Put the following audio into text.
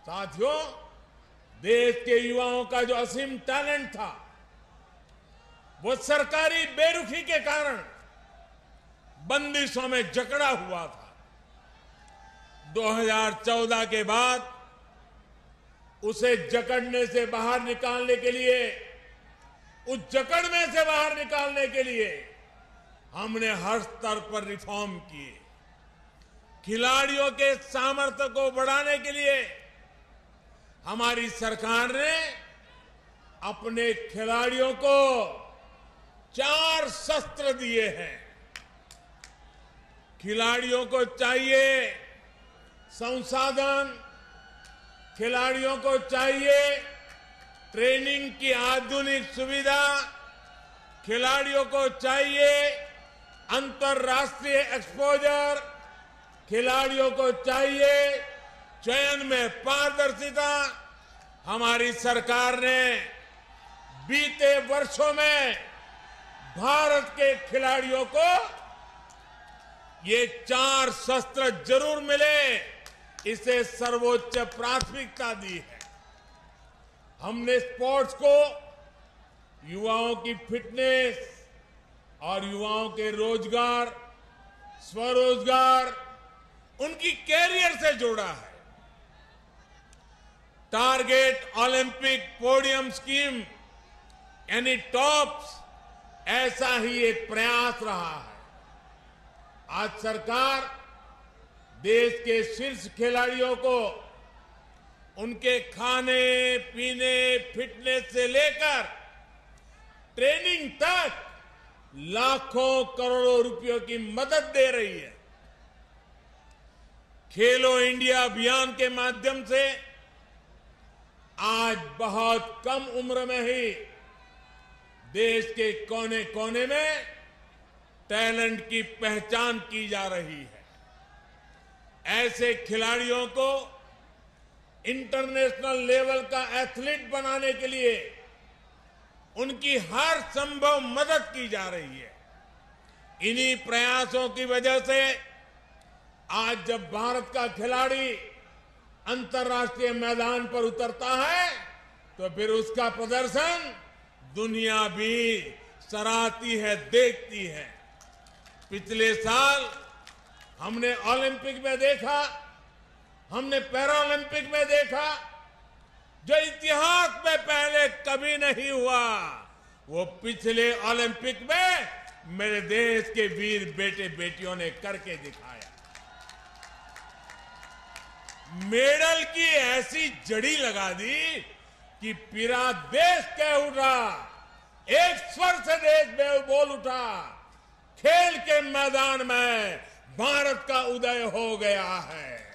साथियों, देश के युवाओं का जो असीम टैलेंट था, वो सरकारी बेरुखी के कारण बंदिशों में जकड़ा हुआ था। 2014 के बाद उसे जकड़ने से बाहर निकालने के लिए, उस जकड़ में से बाहर निकालने के लिए हमने हर स्तर पर रिफॉर्म किए। खिलाड़ियों के सामर्थ्य को बढ़ाने के लिए हमारी सरकार ने अपने खिलाड़ियों को 4 शस्त्र दिए हैं। खिलाड़ियों को चाहिए संसाधन, खिलाड़ियों को चाहिए ट्रेनिंग की आधुनिक सुविधा, खिलाड़ियों को चाहिए अंतर्राष्ट्रीय एक्सपोजर, खिलाड़ियों को चाहिए चयन में पारदर्शिता। हमारी सरकार ने बीते वर्षों में भारत के खिलाड़ियों को ये 4 शस्त्र जरूर मिले, इसे सर्वोच्च प्राथमिकता दी है। हमने स्पोर्ट्स को युवाओं की फिटनेस और युवाओं के रोजगार, स्वरोजगार, उनकी कैरियर से जोड़ा है। टारगेट ओलंपिक पोडियम स्कीम यानी टॉप्स, ऐसा ही एक प्रयास रहा है। आज सरकार देश के शीर्ष खिलाड़ियों को उनके खाने पीने, फिटनेस से लेकर ट्रेनिंग तक लाखों करोड़ों रुपयों की मदद दे रही है। खेलो इंडिया अभियान के माध्यम से आज बहुत कम उम्र में ही देश के कोने कोने में टैलेंट की पहचान की जा रही है। ऐसे खिलाड़ियों को इंटरनेशनल लेवल का एथलीट बनाने के लिए उनकी हर संभव मदद की जा रही है। इन्हीं प्रयासों की वजह से आज जब भारत का खिलाड़ी अंतर्राष्ट्रीय मैदान पर उतरता है तो फिर उसका प्रदर्शन दुनिया भी सराहती है, देखती है। पिछले साल हमने ओलंपिक में देखा, हमने पैरा ओलंपिक में देखा, जो इतिहास में पहले कभी नहीं हुआ, वो पिछले ओलंपिक में मेरे देश के वीर बेटे बेटियों ने करके दिखाया। मेडल की ऐसी जड़ी लगा दी कि पूरा देश कह उठा, एक स्वर से देश बोल उठा, खेल के मैदान में भारत का उदय हो गया है।